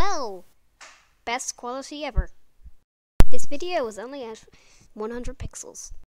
Well, best quality ever. This video was only at 100 pixels.